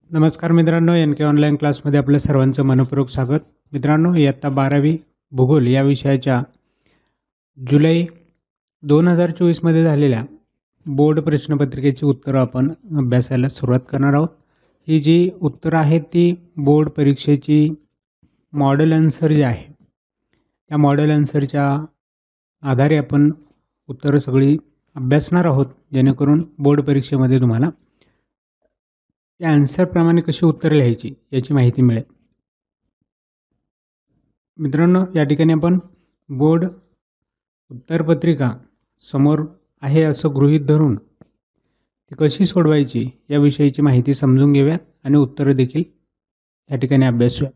नमस्कार मित्रांनो, एन के ऑनलाईन क्लासमध्ये आपल्या सर्वांचं मनपूर्वक स्वागत. मित्रांनो, इयत्ता 12वी भूगोल या विषयाच्या जुलै 2024मध्ये झालेल्या बोर्ड प्रश्नपत्रिकेची उत्तरं आपण अभ्यासायला सुरुवात करणार आहोत. ही जी उत्तरं आहेत ती बोर्ड परीक्षेची मॉडेल आन्सर जी आहे त्या मॉडेल आन्सरच्या आधारे आपण उत्तरं सगळी अभ्यासणार आहोत, जेणेकरून बोर्ड परीक्षेमध्ये तुम्हाला त्या आन्सरप्रमाणे कशी उत्तरं लिहायची याची माहिती मिळेल. मित्रांनो, या ठिकाणी आपण बोर्ड उत्तरपत्रिका समोर आहे असं गृहीत धरून ती कशी सोडवायची याविषयीची माहिती समजून घेऊयात आणि उत्तरं देखील या ठिकाणी अभ्यासूया.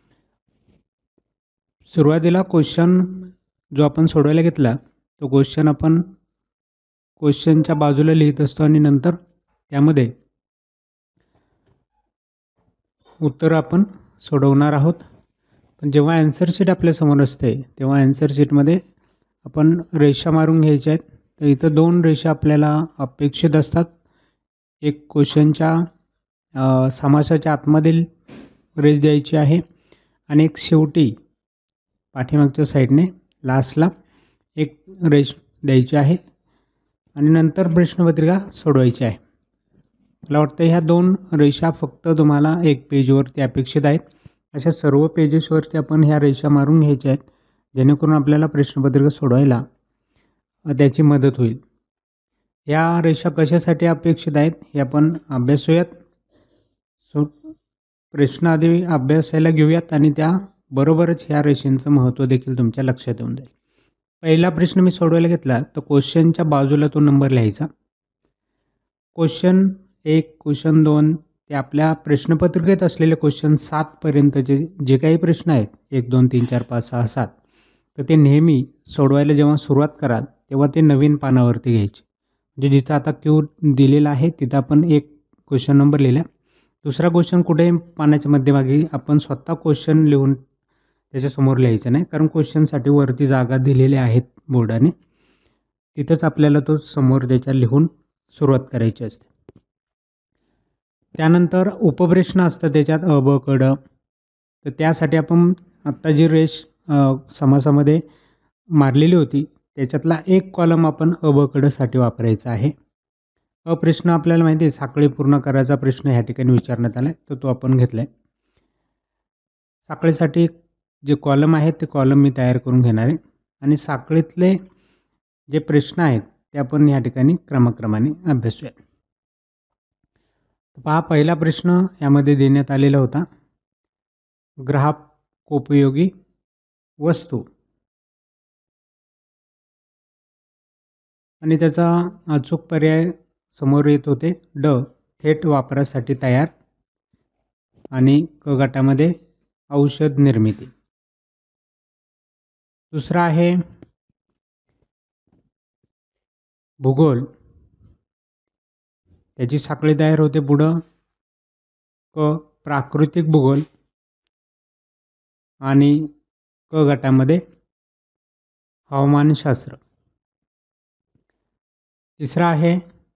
सुरुवातीला क्वेश्चन जो आपण सोडवायला घेतला तो क्वेश्चन आपण क्वेश्चनच्या बाजूला लिहित असतो आणि नंतर त्यामध्ये उत्तर आपण सोडवणार आहोत. पण जेव्हा आन्सर शीट आपल्यासमोर असते तेव्हा आन्सर शीटमध्ये आपण रेषा मारून घ्यायच्या आहेत. तर इथं 2 रेषा आपल्याला अपेक्षित असतात. एक क्वेश्चनच्या समासाच्या आतमधील रेष द्यायची आहे आणि एक शेवटी पाठीमागच्या साईडने लास्टला एक रेष द्यायची आहे आणि नंतर प्रश्नपत्रिका सोडवायची आहे. मला वाटतं ह्या 2 रेषा फक्त तुम्हाला एक पेजवरती अपेक्षित आहेत. अशा सर्व पेजेसवरती आपण ह्या रेषा मारून घ्यायच्या आहेत, जेणेकरून आपल्याला प्रश्नपत्रिका सोडवायला त्याची मदत होईल. या रेषा कशासाठी अपेक्षित आहेत हे आपण अभ्यासूयात. प्रश्न आधी अभ्यासायला घेऊयात आणि त्याबरोबरच ह्या रेषेंचं महत्त्व देखील तुमच्या लक्षात येऊन जाईल. पहिला प्रश्न मी सोडवायला घेतला तर क्वेश्चनच्या बाजूला तो नंबर लिहायचा. क्वेश्चन 1, क्वेश्चन 2 ते आपल्या प्रश्नपत्रिकेत असलेले क्वेश्चन 7 पर्यंतचे जे काही प्रश्न आहेत 1, 2, 3, 4, 5, 6, 7 तर ते नेहमी सोडवायला जेव्हा सुरुवात कराल तेव्हा ते नवीन पानावरती घ्यायचे. म्हणजे जिथं आता क्यू दिलेला आहे तिथं आपण एक क्वेश्चन नंबर लिहिला. दुसरा क्वेश्चन कुठे पानाच्या मध्यभागी आपण स्वतः क्वेश्चन लिहून त्याच्यासमोर लिहायचं नाही, कारण क्वेश्चनसाठी वरती जागा दिलेल्या आहेत बोर्डाने, तिथंच आपल्याला तो समोर त्याच्या लिहून सुरुवात करायची असते. त्यानंतर उपप्रश्न असतात त्याच्यात अ, ब, क, ड. तर त्यासाठी आपण आत्ता जी रेष समासामध्ये मारलेली होती त्याच्यातला एक कॉलम आपण अ, ब, क, ड साठी वापरायचा आहे. प्रश्न आपल्याला माहिती आहे साखळी पूर्ण करायचा प्रश्न ह्या ठिकाणी विचारण्यात आला आहे, तर तो आपण घेतला आहे. साखळीसाठी जे कॉलम आहेत ते कॉलम मी तयार करून घेणार आहे आणि साखळीतले जे प्रश्न आहेत ते आपण ह्या ठिकाणी क्रमाक्रमाने अभ्यासूया. पहा, पहिला प्रश्न यामध्ये देण्यात आलेला होता, ग्राहकोपयोगी वस्तू, आणि त्याचा अचूक पर्याय समोर येत होते ड, थेट वापरासाठी तयार, आणि क गटामध्ये औषध निर्मिती. दुसरा आहे भूगोल, त्याची साखळी तयार होते पुढं क, प्राकृतिक भूगोल, आणि क गटामध्ये हवामानशास्त्र. तिसरा आहे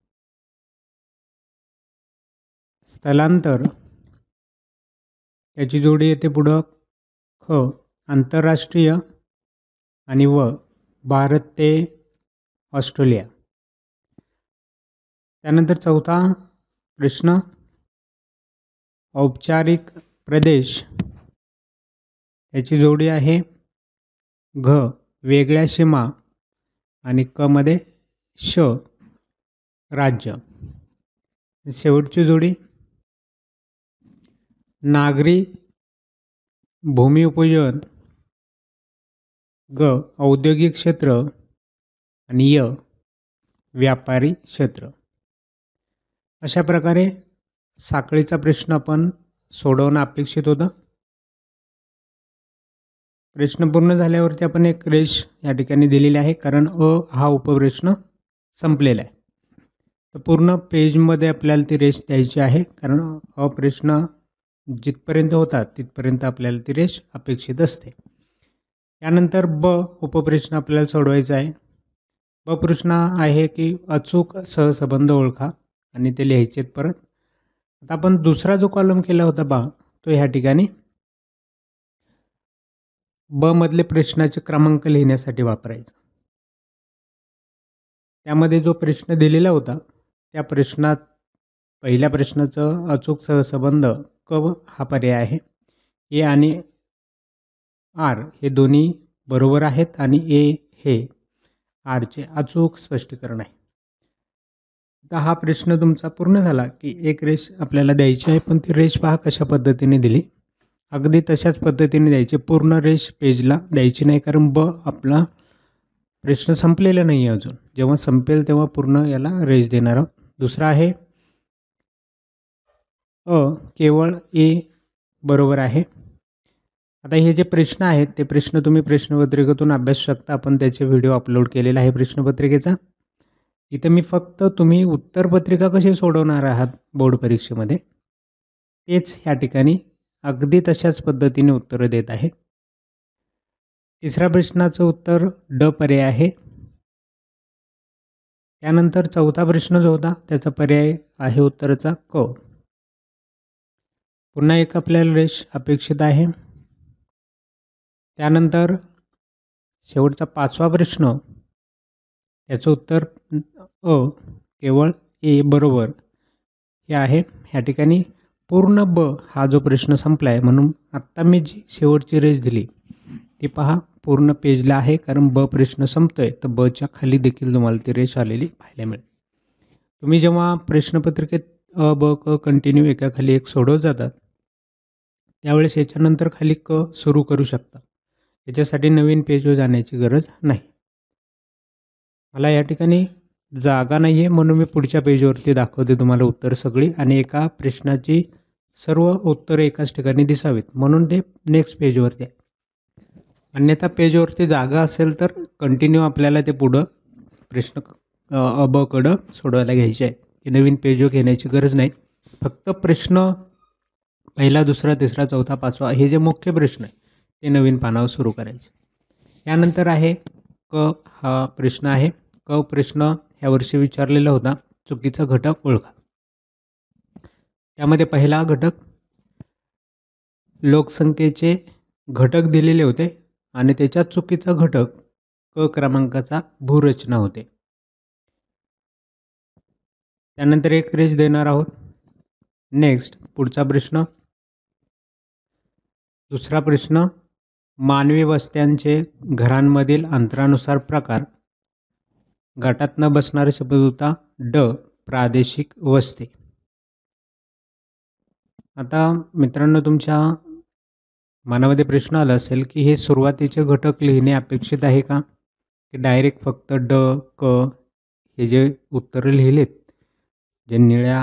स्थलांतर, त्याची जोडी येते पुढं ख, आंतरराष्ट्रीय, आणि व, भारत ते ऑस्ट्रेलिया. त्यानंतर चौथा प्रश्न औपचारिक प्रदेश, त्याची जोडी आहे घ, वेगळ्या सीमा, आणि क मध्ये श, राज्य. शेवटची जोडी नागरी भूमी उपयोजन, ग, औद्योगिक क्षेत्र, आणि य, व्यापारी क्षेत्र. अशा प्रकारे साखळीचा प्रश्न आपण सोडवणं अपेक्षित होतं. प्रश्न पूर्ण झाल्यावरती आपण एक रेष या ठिकाणी दिलेली आहे, कारण अ हा उपप्रश्न संपलेला आहे. तर पूर्ण पेजमध्ये आपल्याला ती रेष द्यायची आहे, कारण अ प्रश्न जिथपर्यंत होतात तिथपर्यंत आपल्याला ती रेष अपेक्षित असते. त्यानंतर ब उपप्रश्न आपल्याला सोडवायचा आहे. ब प्रश्न आहे की अचूक सहसंबंध ओळखा, आणि ते लिहायचे परत. आता आपण दुसरा जो कॉलम केला होता पहा, तो ह्या ठिकाणी ब मधले प्रश्नाचे क्रमांक लिहिण्यासाठी वापरायचा. त्यामध्ये जो प्रश्न दिलेला होता त्या प्रश्नात पहिल्या प्रश्नाचं अचूक सहसंबंध क हा पर्याय आहे. ए आणि आर हे दोन्ही बरोबर आहेत आणि ए हे आरचे अचूक स्पष्टीकरण आहे. आता हा प्रश्न तुमचा पूर्ण झाला की एक रेष आपल्याला द्यायची आहे, पण ती रेष पहा कशा पद्धतीने दिली. अगदी तशाच पद्धतीने द्यायची, पूर्ण रेष पेजला द्यायची नाही, कारण ब आपला प्रश्न संपलेला नाही आहे अजून. जेव्हा संपेल तेव्हा पूर्ण याला रेष देणार आहोत. दुसरा आहे केवळ ए बरोबर आहे. आता हे जे प्रश्न आहेत ते प्रश्न तुम्ही प्रश्नपत्रिकेतून अभ्यासू शकता. आपण त्याचे व्हिडिओ अपलोड केलेला आहे प्रश्नपत्रिकेचा. इथं मी फक्त तुम्ही उत्तरपत्रिका कशी सोडवणार आहात बोर्ड परीक्षेमध्ये तेच ह्या ठिकाणी अगदी तशाच पद्धतीने उत्तरं देत आहे. तिसऱ्या प्रश्नाचं उत्तर ड पर्याय आहे. त्यानंतर चौथा प्रश्न जो होता त्याचा पर्याय आहे उत्तराचा क. पुन्हा एक आपल्याला रेष अपेक्षित आहे. त्यानंतर शेवटचा पाचवा प्रश्न त्याचं उत्तर केवळ ए बरोबर हे आहे. ह्या ठिकाणी पूर्ण ब हा जो प्रश्न संपला आहे, म्हणून आत्ता मी जी शेवटची रेष दिली ती पहा पूर्ण पेजला आहे, कारण ब प्रश्न संपतोय तर बच्या खाली देखील तुम्हाला ती रेष आलेली पाहायला मिळेल. तुम्ही जेव्हा प्रश्नपत्रिकेत अ ब क कंटिन्यू एकाखाली एक सोडवत जातात त्यावेळेस याच्यानंतर खाली क सुरू करू शकता. याच्यासाठी नवीन पेजवर जाण्याची गरज नाही. मला या ठिकाणी जागा नाही आहे म्हणून मी पुढच्या पेजवरती दाखवते तुम्हाला उत्तर सगळी, आणि एका प्रश्नाची सर्व उत्तरे एकाच ठिकाणी दिसावीत म्हणून ते नेक्स्ट पेजवरती आहे. अन्यथा पेजवरती जागा असेल तर कंटिन्यू आपल्याला ते पुढं प्रश्न अ ब कडं सोडवायला घ्यायचे आहे. ते नवीन पेजवर घेण्याची गरज नाही. फक्त प्रश्न पहिला, दुसरा, तिसरा, चौथा, पाचवा हे जे मुख्य प्रश्न आहे ते नवीन पानावर सुरू करायचे. यानंतर आहे क हा प्रश्न आहे. क प्रश्न ह्या वर्षी विचारलेला होता, चुकीचा घटक ओळखा. त्यामध्ये पहिला घटक लोकसंख्येचे घटक दिलेले होते आणि त्याच्यात चुकीचा घटक क क्रमांकाचा भूरचना होते. त्यानंतर एक रेष देणार आहोत. नेक्स्ट पुढचा प्रश्न, दुसरा प्रश्न, मानवी वस्त्यांचे घरांमधील अंतरानुसार प्रकार. गटात न बसणारा शब्द होता ड प्रादेशिक वस्ती. आता मित्रांनो तुमच्या मनामध्ये प्रश्न आला असेल की हे सुरुवातीचे घटक लिहिणे अपेक्षित आहे का, की डायरेक्ट फक्त ड क हे जे उत्तरं लिहिलेत जे निळ्या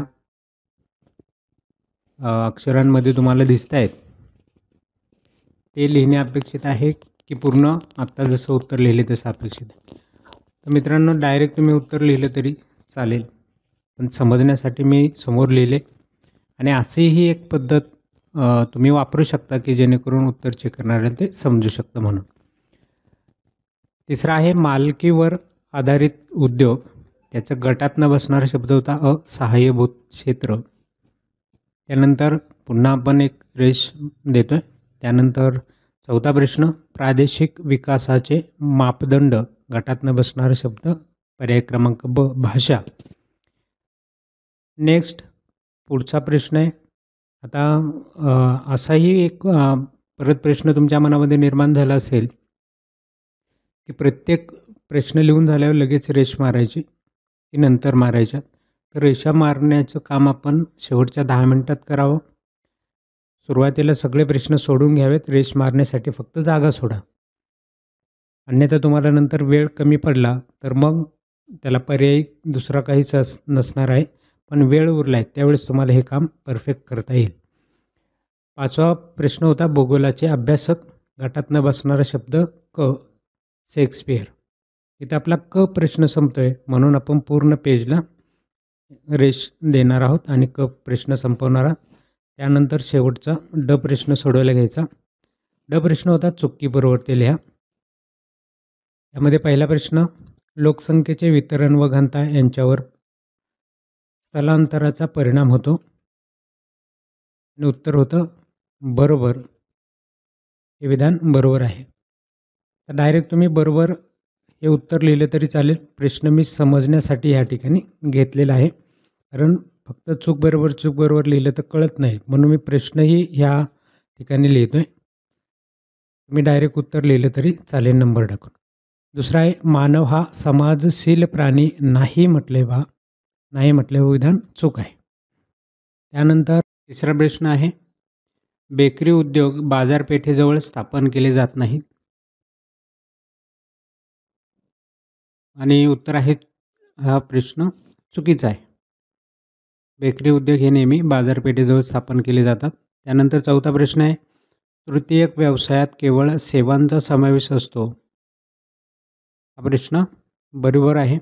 अक्षरांमध्ये तुम्हाला दिसत आहेत ते लिहिणे अपेक्षित आहे, की पूर्ण आत्ता जसं उत्तर लिहिले तसं अपेक्षित आहे. तर मित्रांनो डायरेक्ट तुम्ही उत्तर लिहिलं तरी चालेल, पण समजण्यासाठी मी समोर लिहिले. आणि असेही एक पद्धत तुम्ही वापरू शकता की जेणेकरून उत्तर चेक करणाऱ्याला ते समजू शकतं म्हणून. तिसरा आहे मालकीवर आधारित उद्योग. त्याचं गटात न बसणारा शब्द होता असहाय्यभूत क्षेत्र. त्यानंतर पुन्हा आपण एक रेष देतोय. त्यानंतर चौथा प्रश्न, प्रादेशिक विकासाचे मापदंड. गटात न बसणारा शब्द पर्याय क्रमांक ब भाषा. नेक्स्ट पुढचा प्रश्न आहे. आता असाही एक परत प्रश्न तुमच्या मनामध्ये निर्माण झाला असेल की प्रत्येक प्रश्न लिहून झाल्यावर लगेच रेष मारायची की नंतर मारायच्या. तर रेषा मारण्याचं काम आपण शेवटच्या 10 मिनिटात करावं. सुरुवातीला सगळे प्रश्न सोडून घ्यावेत, रेष मारण्यासाठी फक्त जागा सोडा. अन्यथा तुम्हाला नंतर वेळ कमी पडला तर मग त्याला पर्याय दुसरा काहीच नसणार आहे, पण वेळ उरला आहे त्यावेळेस तुम्हाला हे काम परफेक्ट करता येईल. पाचवा प्रश्न होता भूगोलाचे अभ्यासक. गटात न बसणारा शब्द क शेक्सपियर. इथं आपला क प्रश्न संपतोय म्हणून आपण पूर्ण पेजला रेष देणार आहोत आणि क प्रश्न संपवणार आहोत. त्यानंतर शेवटचा ड प्रश्न सोडवायला घ्यायचा. ड प्रश्न होता चुकीबरोबर ते लिहा. यामध्ये पहिला प्रश्न, लोकसंख्येचे वितरण व घनता यांच्यावर स्थलांतराचा परिणाम होतो. आणि उत्तर होतं बरोबर. हे विधान बरोबर आहे. तर डायरेक्ट तुम्ही बरोबर हे उत्तर लिहिलं तरी चालेल. प्रश्न मी समजण्यासाठी ह्या ठिकाणी घेतलेला आहे. कारण फक्त चूक बरोबर लिहिलं तर कळत नाही. म्हणून मी प्रश्नही ह्या ठिकाणी लिहितोय. तुम्ही डायरेक्ट उत्तर लिहिलं तरी चालेल नंबर टाकून. दुसरा आहे, मानव हा समाजशील प्राणी नाही म्हटले बा. नाही म्हटले विधान चूक आहे. त्यानंतर तिसरा प्रश्न आहे, बेकरी उद्योग बाजारपेठेजवळ स्थापन केले जात नाहीत. आणि उत्तर आहे हा प्रश्न चुकीचा आहे. बेकरी उद्योग हे नेहमी बाजारपेठेजवळ स्थापन केले जातात. त्यानंतर चौथा प्रश्न आहे, तृतीयक व्यवसायात केवळ सेवांचा समावेश असतो. हा प्रश्न बरोबर आहे.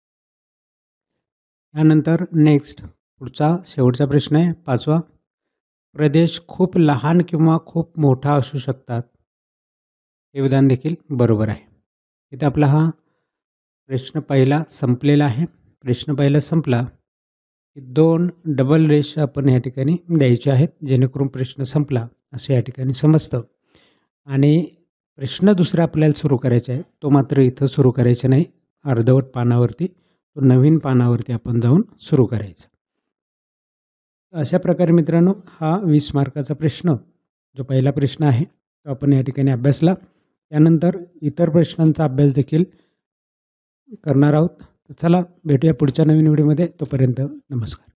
त्यानंतर नेक्स्ट पुढचा शेवटचा प्रश्न आहे 5वा, प्रदेश खूप लहान किंवा खूप मोठा असू शकतात. हे विधान देखील बरोबर आहे. इथे आपला हा प्रश्न पहिला संपलेला आहे. प्रश्न पहिला संपला की 2 डबल रेषा आपण या ठिकाणी द्यायच्या आहेत, जेणेकरून प्रश्न संपला असं या ठिकाणी समजतं. आणि प्रश्न दुसरा आपल्याला सुरू करायचा आहे, तो मात्र इथं सुरू करायचा नाही. अर्धवट पानावरती, तो नवीन पानावरती आपण जाऊन सुरू करायचा. अशा प्रकारे मित्रांनो, हा 20 मार्काचा प्रश्न, जो पहिला प्रश्न आहे तो आपण या ठिकाणी अभ्यासला. त्यानंतर इतर प्रश्नांचा अभ्यास देखील करणार आहोत. चला भेटूया पुढच्या नवीन व्हिडिओमध्ये. तोपर्यंत नमस्कार.